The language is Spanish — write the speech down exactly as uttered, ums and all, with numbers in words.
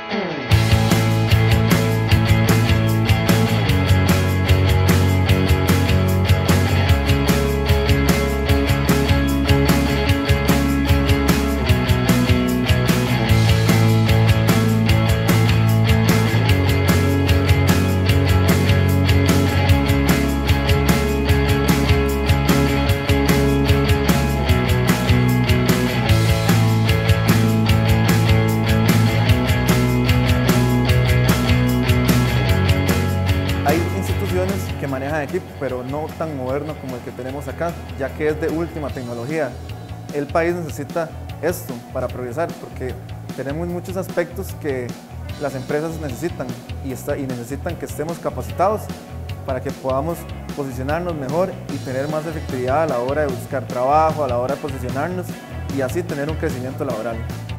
Hay instituciones que manejan equipo, pero no tan moderno como el que tenemos acá, ya que es de última tecnología. El país necesita esto para progresar, porque tenemos muchos aspectos que las empresas necesitan y, está, y necesitan que estemos capacitados para que podamos posicionarnos mejor y tener más efectividad a la hora de buscar trabajo, a la hora de posicionarnos y así tener un crecimiento laboral.